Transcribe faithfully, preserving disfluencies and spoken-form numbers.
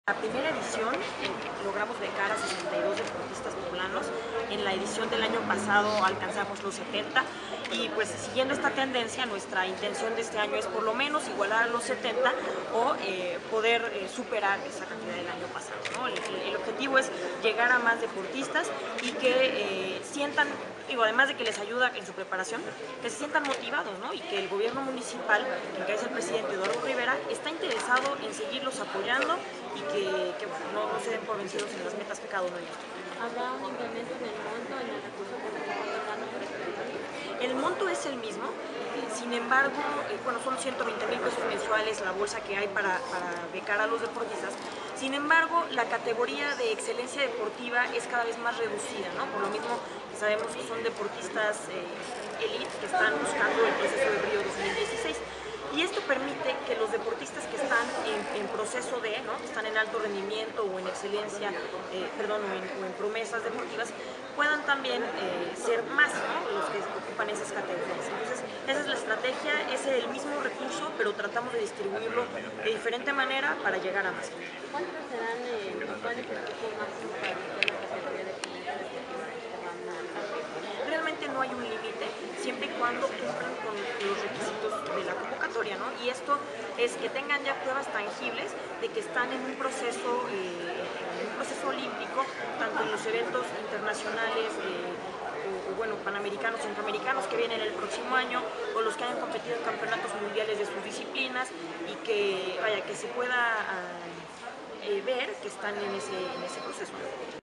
La primera edición eh, logramos becar a sesenta y dos deportistas poblanos. En la edición del año pasado alcanzamos los setenta y pues siguiendo esta tendencia nuestra intención de este año es por lo menos igualar a los setenta o eh, poder eh, superar esa cantidad del año pasado, ¿no? El, el objetivo es llegar a más deportistas y que eh, sientan, digo, además de que les ayuda en su preparación, que se sientan motivados, ¿no? Y que el gobierno municipal, que encabeza el presidente Eduardo Rivera, está interesado en seguirlos apoyando y que, que bueno, no, no se den por vencidos en las metas que cada uno de ellos tiene. ¿Habrá un incremento en el monto, en el recurso que se está otorgando por este programa? El monto es el mismo, eh, sin embargo, eh, bueno, son ciento veinte mil pesos mensuales la bolsa que hay para, para becar a los deportistas. Sin embargo, la categoría de excelencia deportiva es cada vez más reducida, ¿no? Por lo mismo que sabemos que son deportistas eh, elite que están buscando el proceso de Río dos mil dieciséis. Y esto permite que los deportistas que están en, en proceso de, ¿no? que están en alto rendimiento o en excelencia, eh, perdón, o en, o en promesas deportivas, puedan también eh, ser más, ¿no? los que ocupan esas categorías. Entonces, esa es la estrategia, es el mismo recurso, pero tratamos de distribuirlo de diferente manera para llegar a más gente. ¿Cuántos serán eh, cuál es el equipo máximo para meter la categoría de excelencia deportiva que se van a alcanzar? Realmente no hay un límite, siempre y cuando cumplan con los requisitos de la convocatoria, ¿no? Y esto es que tengan ya pruebas tangibles de que están en un proceso, eh, en un proceso olímpico, tanto en los eventos internacionales, eh, o, o bueno, panamericanos, centroamericanos que vienen el próximo año, o los que hayan competido en campeonatos mundiales de sus disciplinas, y que, vaya, que se pueda uh, eh, ver que están en ese, en ese proceso.